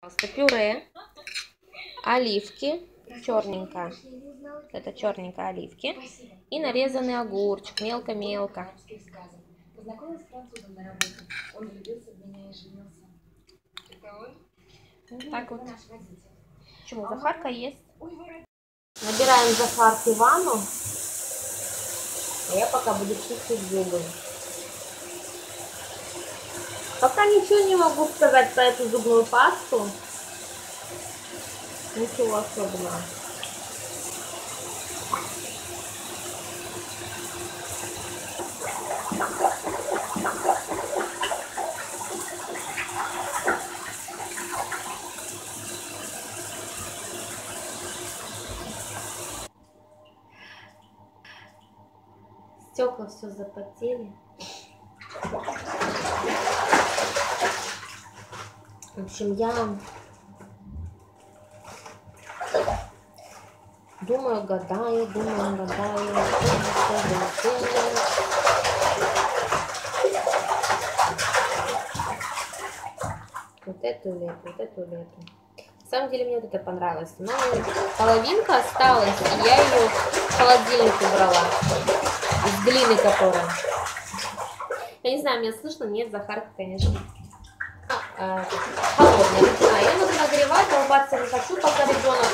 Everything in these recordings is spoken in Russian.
Пюре, оливки, черненькое. Это черненькое оливки. И нарезанный огурчик, мелко-мелко. Вот так вот. Почему? Захарка есть. Набираем Захарки ванну. А я пока буду чистить зубы. Пока ничего не могу сказать про эту зубную пасту. Ничего особенного. Стекла все запотели. В общем, я думаю, гадаю. Вот эту лету. На самом деле мне вот это понравилось. Но половинка осталась, и я ее в холодильник убрала. Из глины которая. Я не знаю, меня слышно? Нет, Захарка, конечно. Холодная. Я надо нагревать, улыбаться не хочу, пока ребенок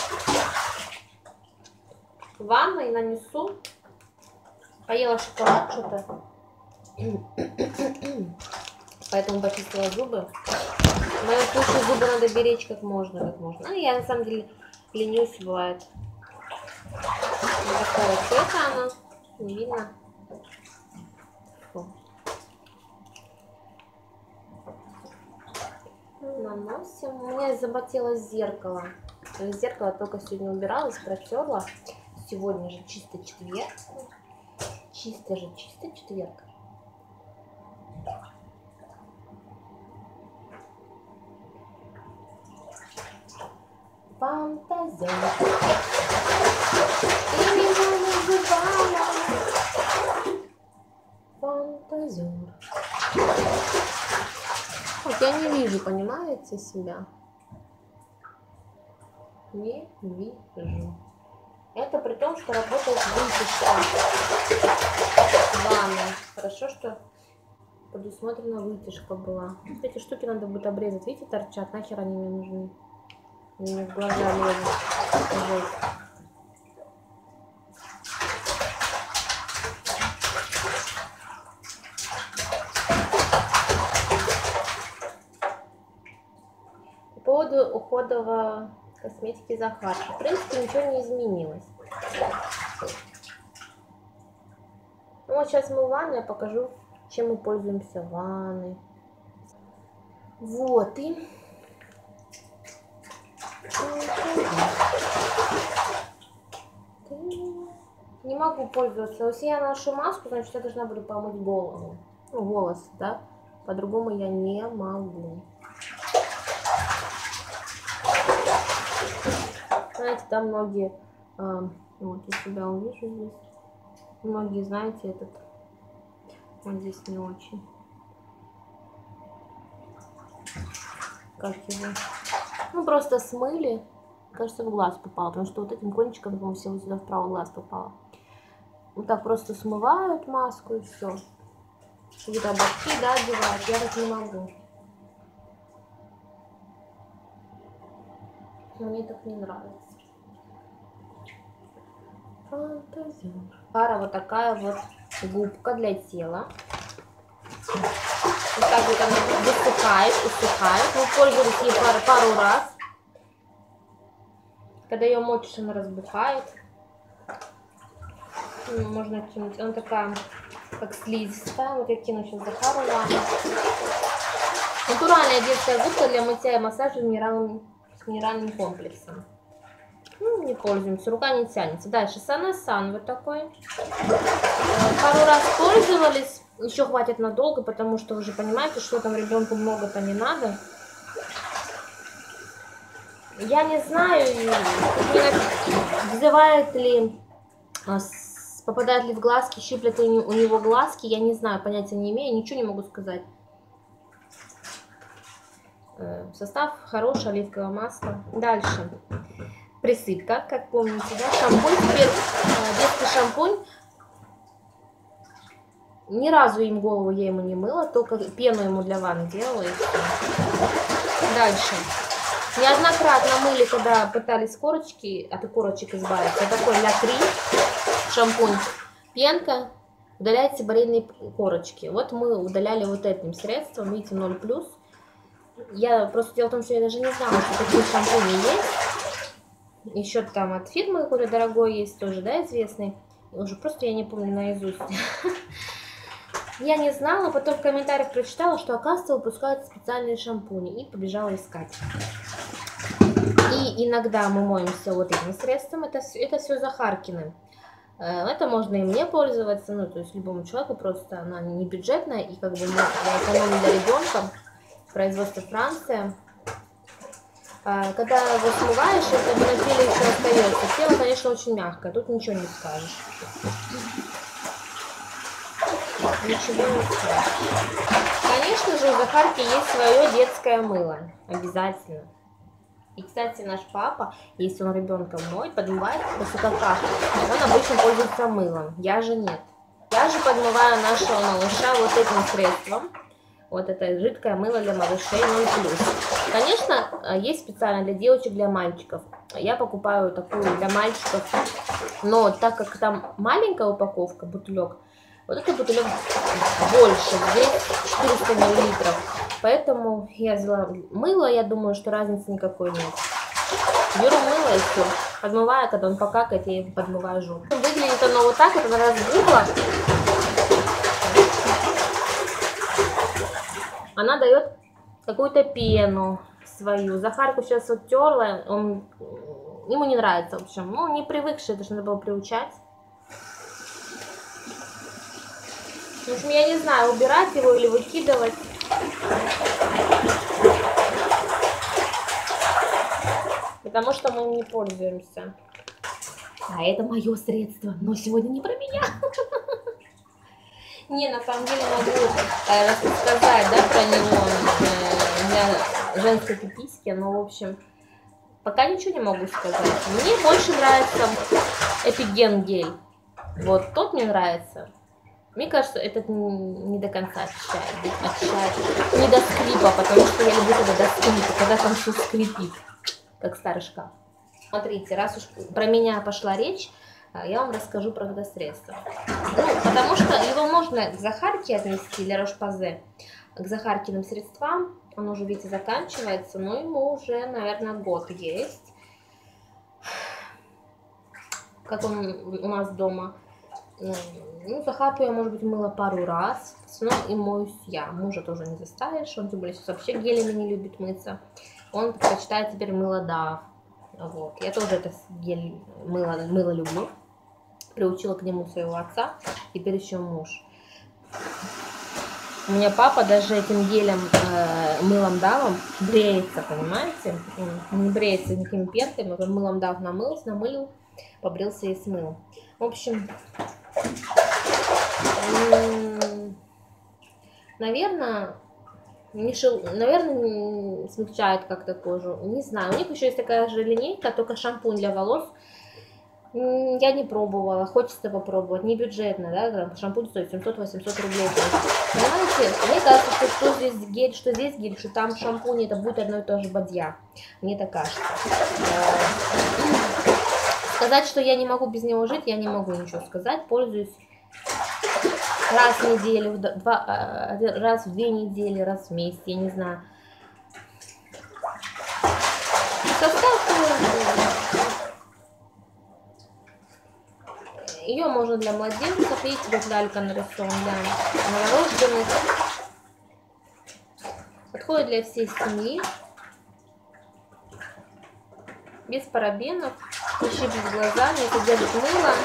в ванной нанесу. Поела шоколад что-то. Поэтому почистила зубы. В моем случае зубы надо беречь как можно. Ну, я на самом деле ленюсь, бывает. Вот такого цвета она. Не видно. Фу. Наносим. У меня заботелось зеркало. Зеркало только сегодня убиралась, протерла. Сегодня же чистый четверг. Чистый четверг. Фантазер. Ты меня называла фантазер. Вот я не вижу, понимаете, себя? Не вижу. Это при том, что работает вытяжка в ванной. Хорошо, что предусмотрена вытяжка была. Эти штуки надо будет обрезать. Видите, торчат. Нахер они мне нужны? Они мне в глаза лезут. По поводу уходовой косметики Захарки. В принципе, ничего не изменилось. Ну, вот сейчас мы в ванной, я покажу, чем мы пользуемся в ванной. Вот, и... Не могу пользоваться. Если я ношу маску, значит, я должна буду помыть голову. Ну, волосы, да? По-другому я не могу. Знаете, там многие... вот, я себя увижу здесь. Многие, знаете, этот... Вот здесь не очень. Как его? Ну, просто смыли. Кажется, в глаз попало. Потому что вот этим кончиком, по-моему, всего сюда в правый глаз попало. Вот так просто смывают маску и все. Какие-то ободки, да, одевают. Я так не могу. Мне так не нравится. Фантазер. Пара вот такая вот губка для тела. Вот так вот она высыхает, усыхает. Мы пользовались ей пару раз. Когда ее мочишь, она разбухает. Можно кинуть. Она такая, как слизистая. Вот я кину сейчас Захару в ванну. Натуральная детская губка для мытья и массажа с минеральным комплексом. Ну, не пользуемся, рука не тянется. Дальше Санасан вот такой. Пару раз пользовались. Еще хватит надолго, потому что вы же понимаете, что там ребенку много-то не надо. Я не знаю, вызывает ли, попадает ли в глазки, щиплет ли у него глазки. Я не знаю, понятия не имею, ничего не могу сказать. Состав хороший, оливковое масло. Дальше. Присыпка, как помните, да? Шампунь, теперь детский шампунь. Ни разу им голову я ему не мыла, только пену ему для ванны делала. И все. Дальше. Неоднократно мыли, когда пытались корочки, от корочек избавиться. Такой ля 3 шампунь. Пенка удаляет сибарейные корочки. Вот мы удаляли вот этим средством, видите, 0+. Я просто, дело в том, что я даже не знала, что такие шампуни есть. Еще там от фирмы какой-то дорогой есть тоже, да, известный. Уже просто я не помню наизусть. Я не знала, потом в комментариях прочитала, что, оказывается, выпускают специальные шампуни. И побежала искать. И иногда мы моемся вот этим средством. Это все Захаркиным. Это можно и мне пользоваться, ну, то есть любому человеку, просто она не бюджетная. И как бы я экономлю для ребенка. Производство Франция. Когда его смываешь, это на теле еще остается. Тело, конечно, очень мягкое. Тут ничего не скажешь. Ничего не скажешь. Конечно же, у Захарки есть свое детское мыло. Обязательно. И, кстати, наш папа, если он ребенка моет, подмывает после какашки, он обычно пользуется мылом. Я же нет. Я же подмываю нашего малыша вот этим средством. Вот это жидкое мыло для малышей 0+. Конечно, есть специально для девочек, для мальчиков. Я покупаю такую для мальчиков. Но так как там маленькая упаковка, бутылек, вот этот бутылек больше, здесь 400 мл. Поэтому я взяла мыло, я думаю, что разницы никакой нет. Беру мыло и все. Подмываю, когда он покакает, я подмываю жопу. Выглядит оно вот так, это разбухло. Она дает какую-то пену свою. Захарку сейчас вот терла, ему не нравится, в общем. Ну, не привыкший, это же надо было приучать. В общем, я не знаю, убирать его или выкидывать. Потому что мы им не пользуемся. А это мое средство, но сегодня не про меня. Не, на самом деле могу рассказать, да, про него для женской пиписьки, но, в общем, пока ничего не могу сказать. Мне больше нравится Эпиген гель. Вот, тот мне нравится. Мне кажется, этот не до конца очищает. Не до скрипа, потому что я люблю, когда до скрипа, когда там все скрипит, как старый шкаф. Смотрите, раз уж про меня пошла речь, я вам расскажу про это средство. Ну, потому что его можно к Захарке отнести, для Рош-Позе, к Захаркиным средствам. Он уже, видите, заканчивается, но ему уже, наверное, год есть. Как он у нас дома. Ну, Захарку я, может быть, мыла пару раз. В основном и моюсь я. Мужа тоже не заставишь. Он, тем более, сейчас вообще гелями не любит мыться. Он предпочитает теперь мыло Дав. Вот. Я тоже это гель мыло люблю. Приучила к нему своего отца, теперь еще муж. У меня папа даже этим гелем, мылом Давом бреется, понимаете? Он не бреется никакими пенками, он мылом Дав намылил, побрился и смыл. В общем, наверное, смягчает как-то кожу. Не знаю, у них еще есть такая же линейка, только шампунь для волос. Я не пробовала, хочется попробовать, не бюджетно, да, шампунь стоит 700-800 рублей. Понимаете, мне кажется, что здесь гель, что там шампунь, это будет одно и то же бадья. Мне так кажется. Сказать, что я не могу без него жить, я не могу ничего сказать. Пользуюсь раз в неделю, раз в 2 недели, раз в месяц, я не знаю. Ее можно для младенцев, видите, вот лялька нарисован, для новорожденных. Подходит для всей семьи. Без парабенов, не щиплет глаза, не содержит мыло.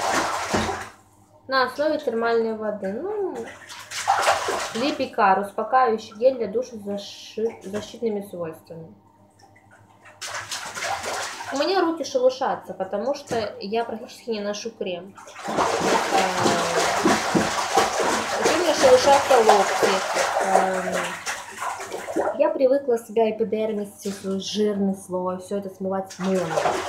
На основе термальной воды. Ну, Липикар, успокаивающий гель для душа с защитными свойствами. У меня руки шелушатся, потому что я практически не ношу крем. У меня шелушатся локти. Я привыкла себя эпидермис, все свой жирный слой, все это смывать мылом.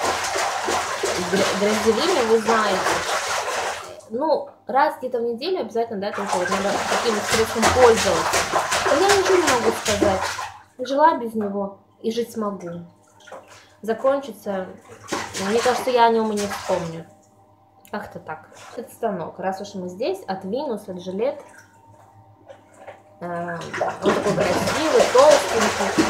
Грязевыми, вы знаете. Ну, раз где-то в неделю обязательно, да, только вот надо каким-то средством пользоваться. Но я ничего не могу сказать. Жила без него и жить смогу. Закончится, мне кажется, я о нем и не вспомню. Как-то так. Этот станок, раз уж мы здесь, от Venus, от Gillette. Он такой красивый, толстенький.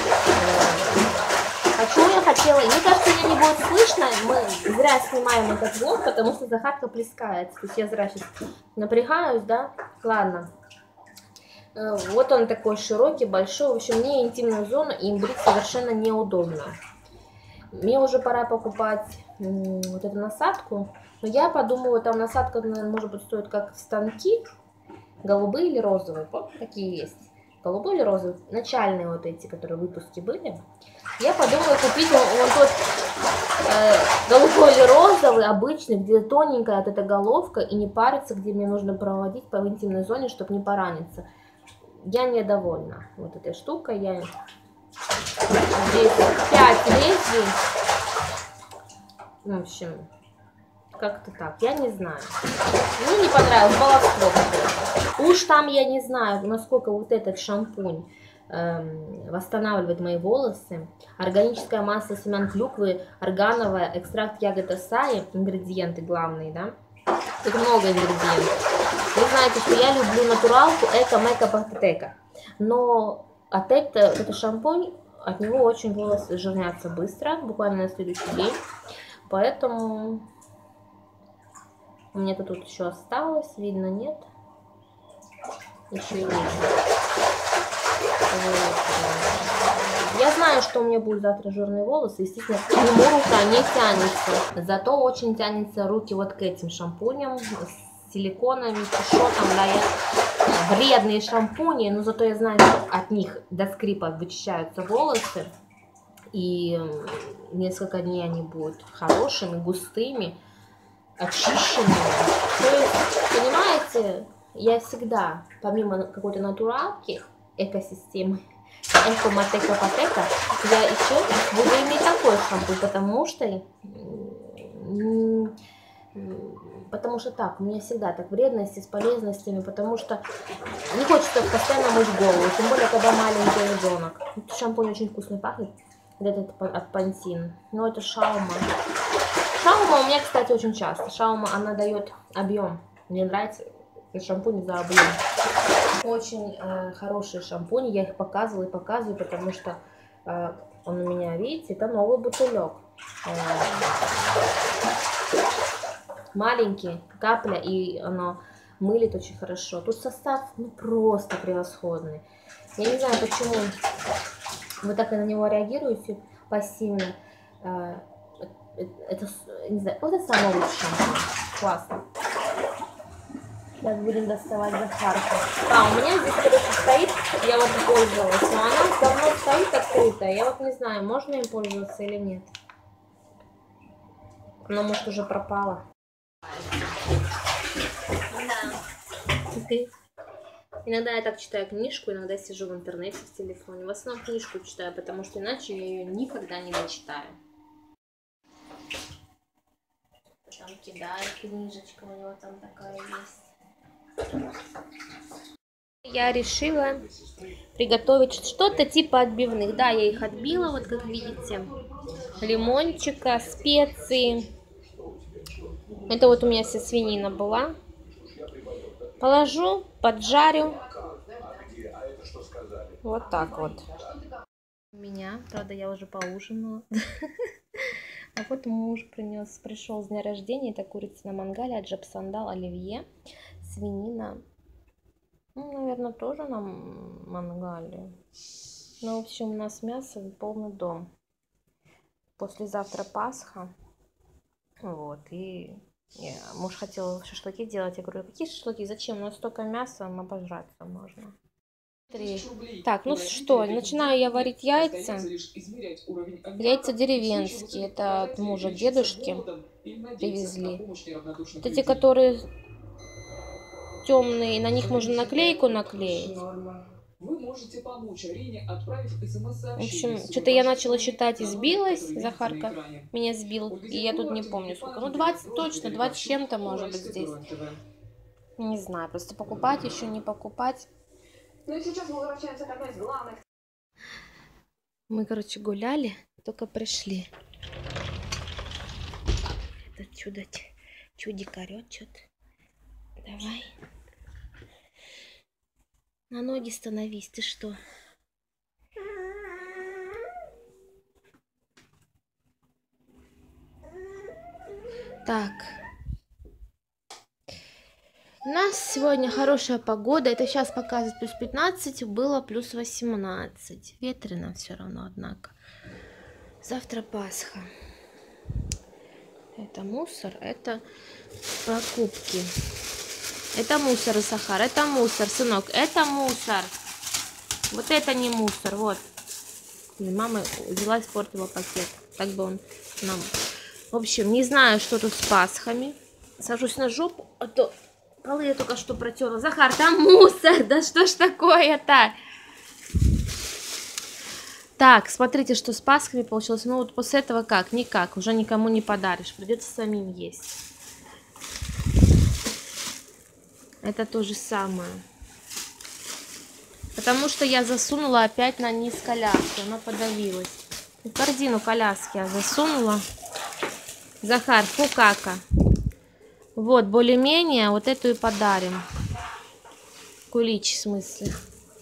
Я хотела, мне кажется, меня не будет слышно, мы зря снимаем этот влог, потому что Захарка плескается, то есть я зря сейчас напрягаюсь, да, ладно. Вот он такой широкий, большой, в общем, мне интимную зону им брить совершенно неудобно. Мне уже пора покупать вот эту насадку, но я подумала, там насадка, наверное, может быть, стоит как станки, голубые или розовые, вот такие есть. Голубой или розовый, начальные вот эти, которые выпуски были. Я подумала купить вот тот голубой или розовый, обычный, где тоненькая вот эта головка и не париться, где мне нужно проводить по интимной зоне, чтобы не пораниться. Я недовольна вот этой штукой. Я здесь 5 лезвий. В общем, как-то так, я не знаю. Мне не понравилось, баловство какое-то. Уж там я не знаю, насколько вот этот шампунь восстанавливает мои волосы. Органическая масса семян клюквы, органовая, экстракт ягод асаи, ингредиенты главные, да. Тут много ингредиентов. Вы знаете, что я люблю натуралку эко-мэко патека. Но от этого шампунь, от него очень волосы жирнятся быстро, буквально на следующий день. Поэтому у меня тут еще осталось, видно, нет. Еще и видно. Я знаю, что у меня будут завтра жирные волосы, естественно, к нему рука не тянется. Зато очень тянется руки вот к этим шампуням с силиконами, кишотом, да, вредные шампуни, но зато я знаю, что от них до скрипа вычищаются волосы, и несколько дней они будут хорошими, густыми, очищенными. То есть, понимаете, я всегда, помимо какой-то натуралки, экосистемы, эко-матека-патека, я еще буду иметь такой шампунь, потому что так, у меня всегда так вредности с полезностями, потому что не хочется постоянно мыть голову, тем более, когда маленький ребенок. Шампунь очень вкусно пахнет, этот от Pantene, но это Шаума. Шаума у меня, кстати, очень часто. Шаума, она дает объем. Мне нравится шампунь за объем. Очень хорошие шампуни, я их показывала и показываю, потому что он у меня, видите, это новый бутылек. Маленький, капля, и оно мылит очень хорошо. Тут состав ну, просто превосходный. Я не знаю, почему вы так на него реагируете пассивно. Это, не знаю, вот это самый лучший шампунь. Классно. Сейчас будем доставать Захарку. У меня здесь, короче, стоит, я вот пользовалась, но она давно стоит открытая. Я вот не знаю, можно им пользоваться или нет. Она, может, уже пропала. Иногда я так читаю книжку, иногда сижу в интернете в телефоне. В основном книжку читаю, потому что иначе я ее никогда не дочитаю. Там кидает книжечка, у него там такая есть. Я решила приготовить что-то типа отбивных. Да, я их отбила, вот как видите. Лимончика, специи. Это вот у меня вся свинина была. Положу, поджарю. Вот так вот. У меня, правда, я уже поужинала. А вот муж пришел с дня рождения. Это курица на мангале, аджап сандал, оливье, свинина. Ну, наверное, тоже на мангале. Ну, в общем, у нас мясо и полный дом. Послезавтра Пасха. Вот, и муж хотел шашлыки делать. Я говорю, какие шашлыки? Зачем? У нас столько мяса, обожраться можно. Так, ну что, начинаю я варить яйца. Яйца деревенские, это от мужа дедушки привезли. Вот эти, которые темные, на них можно наклейку наклеить. Вы можете помочь Арине, отправив В общем, что-то я начала считать и сбилась. Захарка меня сбил. И я тут не помню сколько. Ну, 20 точно, 20 с чем-то может быть здесь. Не знаю, просто покупать еще не покупать. Ну и сейчас мы возвращаемся к одной из главных. Мы, короче, гуляли, только пришли. Это чудик орёт что-то. Давай. На ноги становись, ты что? Так. У нас сегодня хорошая погода. Это сейчас показывает плюс 15, было плюс 18. Ветрено все равно, однако. Завтра Пасха. Это мусор, это покупки. Это мусор, Сахар, это мусор, сынок, это мусор. Вот это не мусор, вот. И мама взяла и испортила пакет. Так бы он нам... В общем, не знаю, что тут с Пасхами. Сажусь на жопу, а то полы я только что протерла. Захар, там мусор, да что ж такое-то? Так, смотрите, что с Пасхами получилось. Ну вот после этого как? Никак, уже никому не подаришь. Придется самим есть. Это то же самое. Потому что я засунула опять на низ коляски. Она подавилась. В корзину коляски я засунула. Захар, фу кака. Вот, более-менее, вот эту и подарим. Кулич, в смысле.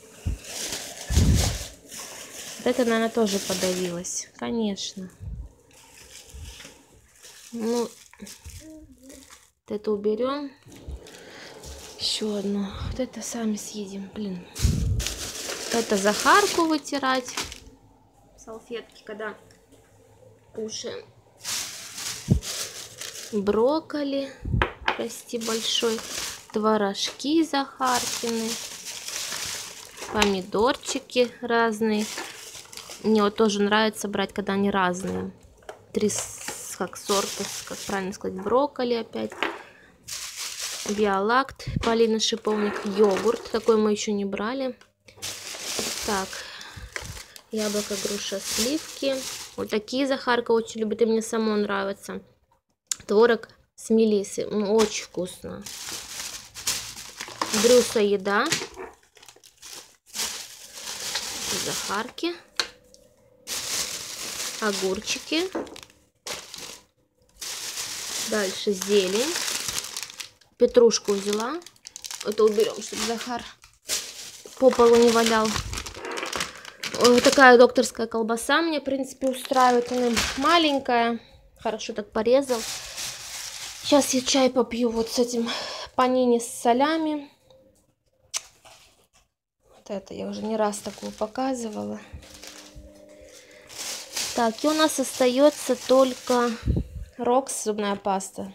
Вот это, наверное, тоже подавилась. Конечно. Ну, вот это уберем. Еще одну. Вот это сами съедим, блин. Это Захарку вытирать. Салфетки, когда кушаем. Брокколи. Прости, большой. Творожки Захаркины. Помидорчики разные. Мне вот тоже нравится брать, когда они разные. 3 как сорта, как правильно сказать, брокколи опять. Биолакт, Полина Шиповник, йогурт. Такой мы еще не брали. Так, яблоко, груша, сливки. Вот такие Захарка очень любит, и мне само нравится. Творог с мелиссой, ну, очень вкусно. Брюса еда. Захарки. Огурчики. Дальше зелень. Петрушку взяла. Это уберем, чтобы Захар по полу не валял. Вот такая докторская колбаса мне, в принципе, устраивает. Она маленькая. Хорошо так порезал. Сейчас я чай попью вот с этим панини с солями. Вот это я уже не раз такую показывала. Так, и у нас остается только Рокс зубная паста.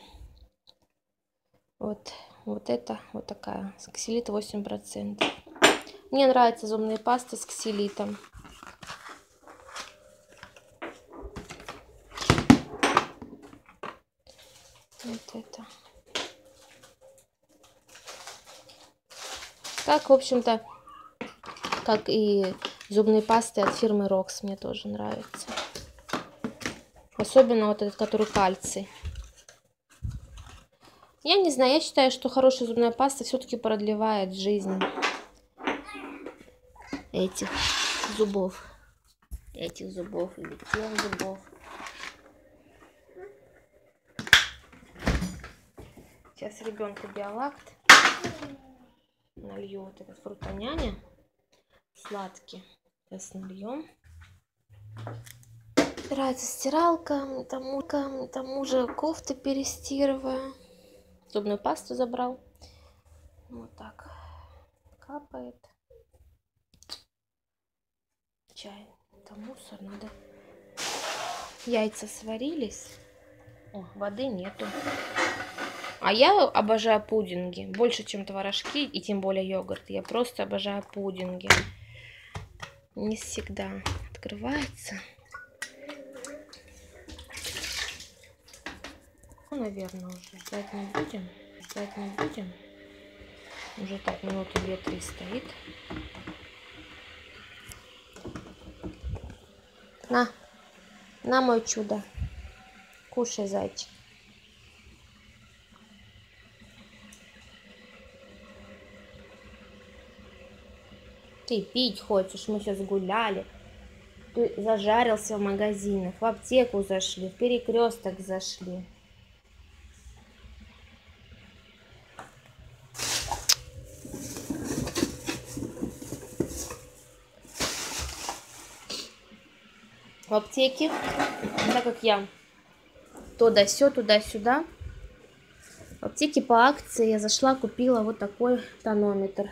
Вот это, вот такая, с ксилит 8%. Мне нравятся зубные пасты с ксилитом. Вот это. Так, в общем-то, как и зубные пасты от фирмы Рокс, мне тоже нравятся. Особенно вот этот, который кальций. Я не знаю, я считаю, что хорошая зубная паста все-таки продлевает жизнь этих зубов. Этих зубов или тех зубов. Сейчас ребенку биолакт. Налью вот этот фрутоняня. Сладкий. Сейчас нальем. Нравится стиралка. Тому же кофты перестирываю. Зубную пасту забрал. Вот так. Капает. Чай. Это мусор. Надо. Яйца сварились. О, воды нету. А я обожаю пудинги. Больше, чем творожки. И тем более йогурт. Я просто обожаю пудинги. Не всегда открывается. Ну, наверное, уже ждать не будем. Ждать не будем. Уже так минуты 2-3 стоит. На, мой чудо. Кушай, зайчик. Ты пить хочешь? Мы сейчас гуляли. Ты зажарился в магазинах, в аптеку зашли, в Перекресток зашли. В аптеке, так как я то да сё, туда-сюда, в аптеке по акции я зашла, купила вот такой тонометр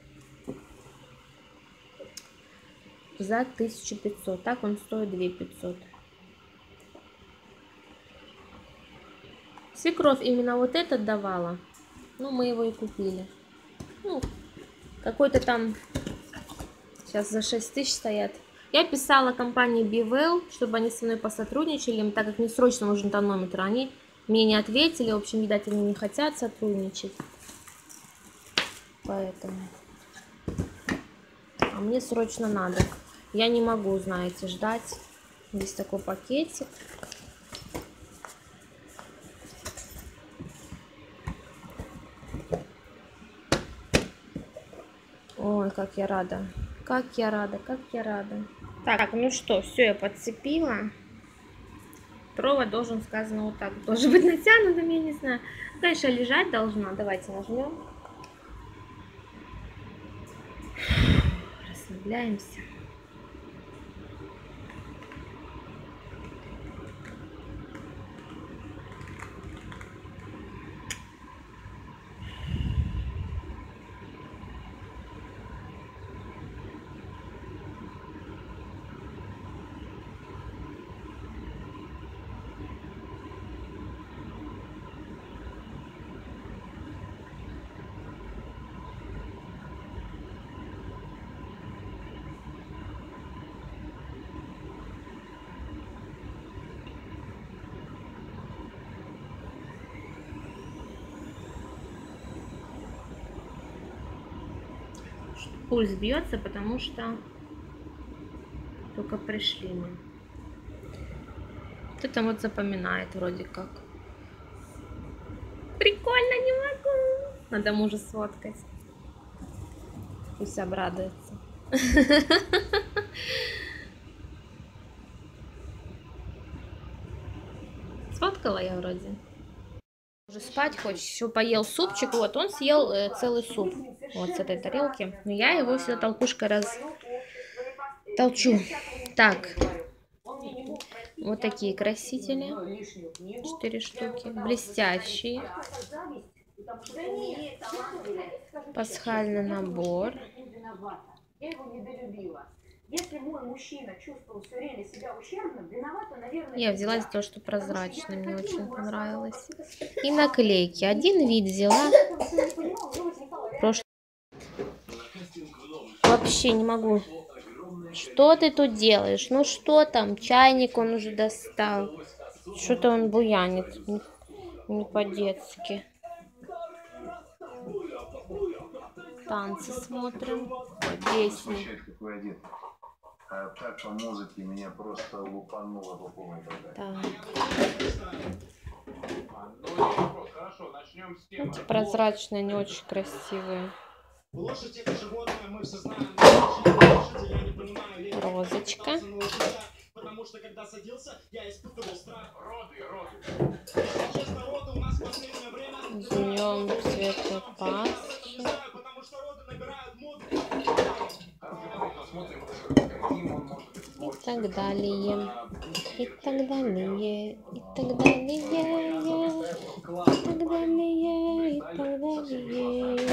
за 1500. Так он стоит 2500. Свекровь именно вот этот давала. Ну, мы его и купили. Ну, какой-то там сейчас за 6000 стоят. Я писала компании BeWell, чтобы они со мной посотрудничали, так как мне срочно нужен тонометр. Они мне не ответили, в общем, видать, они не хотят сотрудничать. Поэтому. А мне срочно надо. Я не могу, знаете, ждать. Здесь такой пакетик. Ой, как я рада. Как я рада, как я рада. Так, ну что, все, я подцепила. Провод должен, сказано, вот так должен быть натянутым, я не знаю. Конечно, лежать должна. Давайте нажмем. Расслабляемся. Пульс бьется, потому что только пришли мы. Кто-то вот запоминает вроде как. Прикольно, не могу. Надо мужа сфоткать. Пусть обрадуется. Сфоткала я вроде. Уже спать хочешь, еще поел супчик, вот он съел целый суп вот с этой тарелки, но я его всегда толкушкой толчу. Так, вот такие красители, 4 штуки, блестящие, пасхальный набор. Если мой мужчина чувствовал все время себя ущербным, виновата, наверное... Я взяла за то, что прозрачный, мне очень понравилось. И наклейки. Один вид взяла. Вообще не могу. Что ты тут делаешь? Ну что там? Чайник он уже достал. Что-то он буянит. Не по-детски. Танцы смотрим. Песни. Так по музыке меня просто лупануло по полной программе. Эти прозрачные, не очень красивые. Розочка. С днем Святой Пасхи. И так далее. И так далее. И так далее. И так далее. И так далее.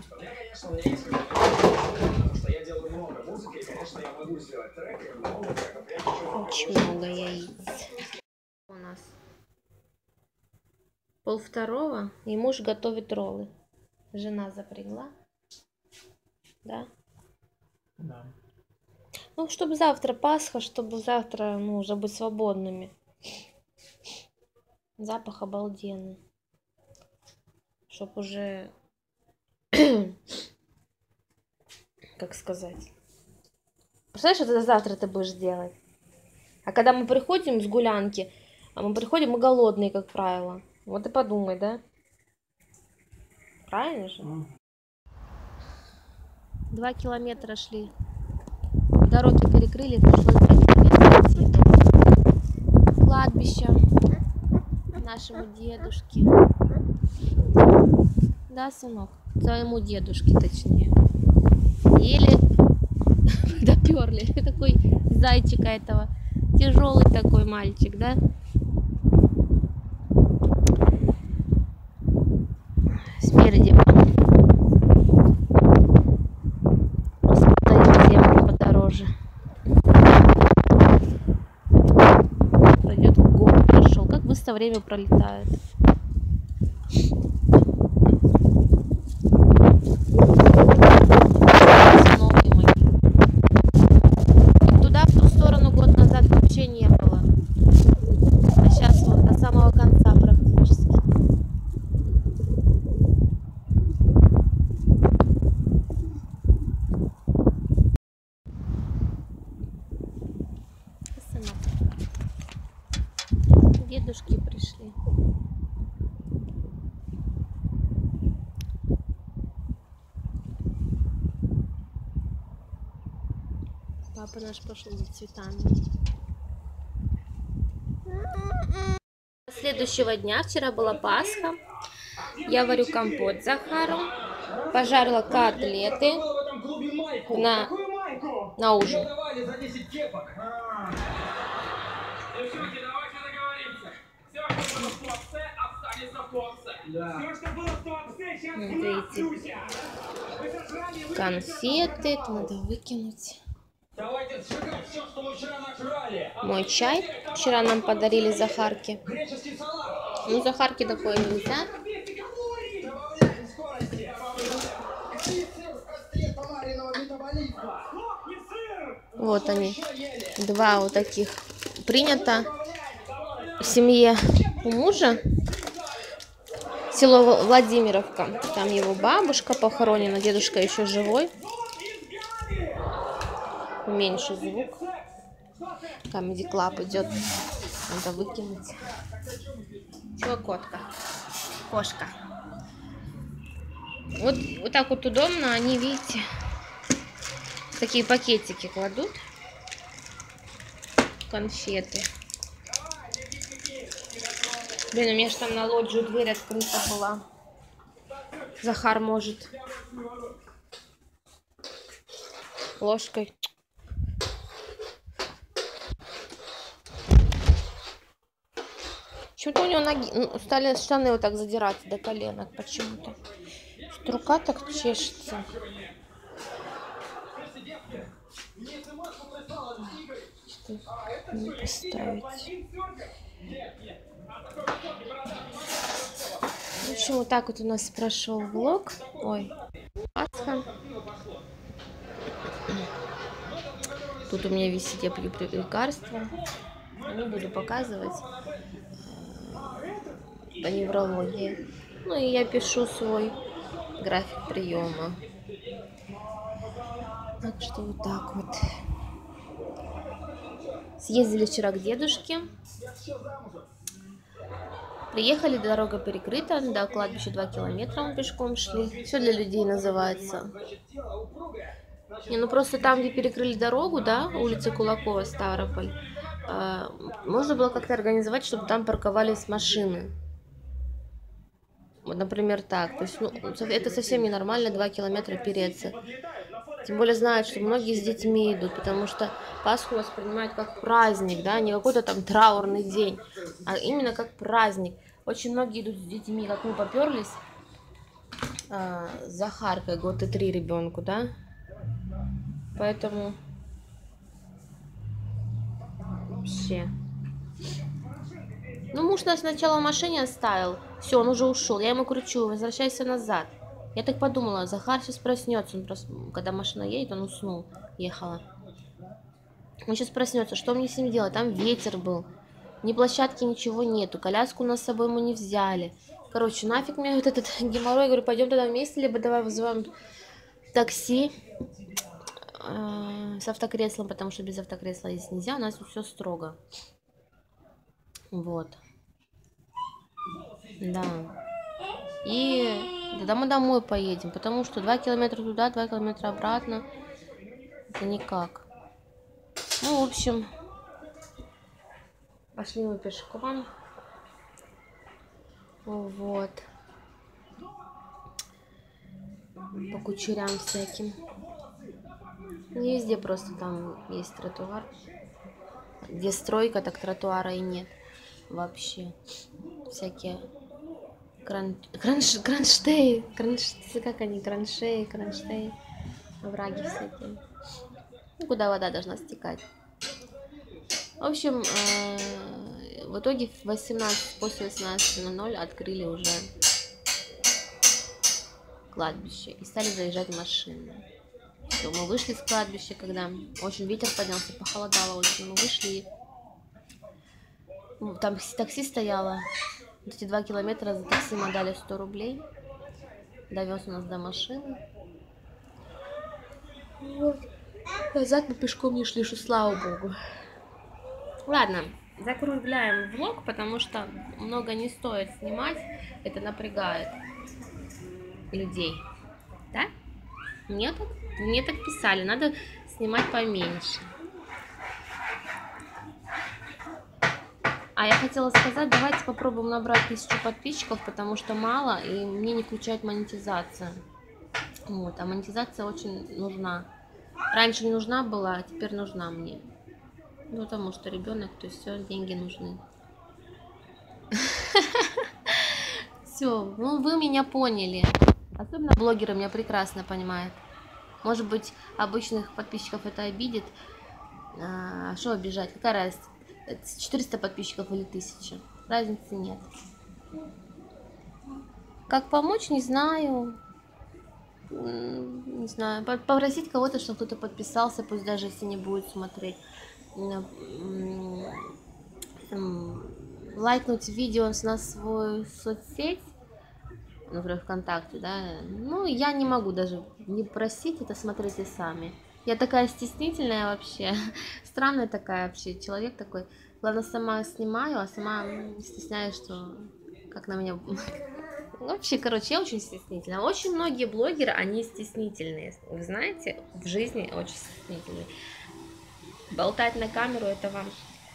Очень много яиц. У нас 1:30, и муж готовит роллы. Жена запрягла. Да? Да. Ну, чтобы завтра Пасха, чтобы завтра, ну, уже быть свободными. Запах обалденный. Чтоб уже, как сказать. Представляешь, что ты завтра ты будешь делать? А когда мы приходим с гулянки, мы голодные, как правило. Вот и подумай, да? Правильно же? 2 километра шли. Дороги перекрыли, пришлось 2 километра идти до кладбища нашему дедушке. Да, сынок? Своему дедушке, точнее. Еле доперли. Такой зайчика этого. Тяжелый такой мальчик, да? Спереди распадает землю подороже. Пройдет город, прошел. Как быстро время пролетает. Туда, в ту сторону, год назад вообще не было. А сейчас вот до самого конца практически. Дедушки пришли. Папа наш пошел за цветами. Следующего дня, вчера была Пасха. Я варю компот с Захаром. Пожарила котлеты на ужин. Видите, конфеты, это надо выкинуть. Мой чай вчера нам подарили Захарке. Ну, Захарке такое нельзя. Вот они, 2 вот таких принято в семье у мужа. Село Владимировка. Там его бабушка похоронена, дедушка еще живой. Уменьшу звук. Comedy Club идет. Надо выкинуть. Чего котка? Кошка. Вот так вот удобно. Они, видите, такие пакетики кладут. Конфеты. Блин, у меня же там на лоджию дверь открыта была. Захар может ложкой. Почему-то у него ноги стали штаны вот так задираться до коленок почему-то. Рука так чешется. Что не поставить? В общем, вот так вот у нас прошел влог. Ой, Пасха. Тут у меня висит, я пью лекарства. Не буду показывать. По неврологии. Ну и я пишу свой график приема. Так что вот так вот. Съездили вчера к дедушке. Приехали, дорога перекрыта, до кладбища 2 километра мы пешком шли. Все для людей называется. Не, ну просто там, где перекрыли дорогу, да, улица Кулакова, Ставрополь, можно было как-то организовать, чтобы там парковались машины. Вот, например, так. То есть, ну, это совсем ненормально 2 километра переться. Тем более знают, что многие с детьми идут, потому что Пасху воспринимают как праздник, да, не какой-то там траурный день, а именно как праздник. Очень многие идут с детьми, как мы поперлись, с Захаркой, 1 год и 3 ребенку, да, поэтому вообще. Ну, муж нас сначала в машине оставил, все, он уже ушел, я ему кричу, возвращайся назад. Я так подумала, Захар сейчас проснется, он когда машина едет, он уснул, ехала. Он сейчас проснется, что мне с ним делать? Там ветер был, ни площадки, ничего нету, коляску у нас с собой мы не взяли. Короче, нафиг мне вот этот геморрой, я говорю, пойдем тогда вместе, либо давай вызываем такси. с автокреслом, потому что без автокресла ездить нельзя. У нас тут все строго. Вот. Да. И тогда мы домой поедем, потому что 2 километра туда, 2 километра обратно. Это никак. Ну, в общем, пошли мы пешком. Вот. По кучерям всяким. Не везде просто там есть тротуар. Где стройка, так тротуара и нет. Вообще. Всякие кронштейн, как они, кронштейн, овраги всякие. Ну, куда вода должна стекать. В общем, в итоге после 18:00 открыли уже кладбище и стали заезжать машины. Все, мы вышли с кладбища, когда очень ветер поднялся, похолодало очень, мы вышли. Там такси стояло. Вот эти 2 километра за такси мы дали 100 рублей. Довез нас до машины. Вот. Назад мы пешком не шли, что слава богу. Ладно, закругляем влог, потому что много не стоит снимать. Это напрягает людей. Да? Мне так писали, надо снимать поменьше. А я хотела сказать, давайте попробуем набрать 1000 подписчиков, потому что мало, и мне не включает монетизация. Вот, а монетизация очень нужна. Раньше не нужна была, а теперь нужна мне. Ну, потому что ребенок, то есть все, деньги нужны. Все, ну вы меня поняли. Особенно блогеры меня прекрасно понимают. Может быть, обычных подписчиков это обидит. Что обижать? Какая разница? 400 подписчиков или 1000? Разницы нет. Как помочь, не знаю. Не знаю. Попросить кого-то, чтобы кто-то подписался, пусть даже если не будет смотреть. Лайкнуть видео на свою соцсеть, например, ВКонтакте, да. Ну, я не могу даже не просить, это смотрите сами. Я такая стеснительная вообще, странная такая вообще, человек такой. Главное, сама снимаю, а сама стесняюсь, что как на меня... Вообще, короче, я очень стеснительная. Очень многие блогеры, они стеснительные. Вы знаете, в жизни очень стеснительные. Болтать на камеру, это вам...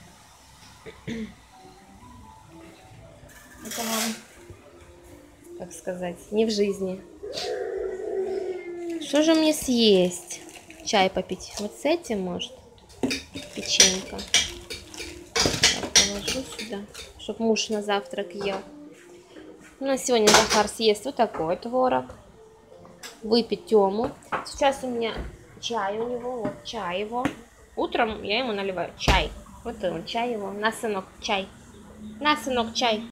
Это вам, как сказать, не в жизни. Что же мне съесть? Чай попить. Вот с этим, может, печенька. Так, положу сюда, чтобы муж на завтрак ел. У нас сегодня Захар съест вот такой творог. Выпить Тему. Сейчас у меня чай у него, вот чай его. Утром я ему наливаю чай. Вот он, чай его. На, сынок, чай. На, сынок, чай.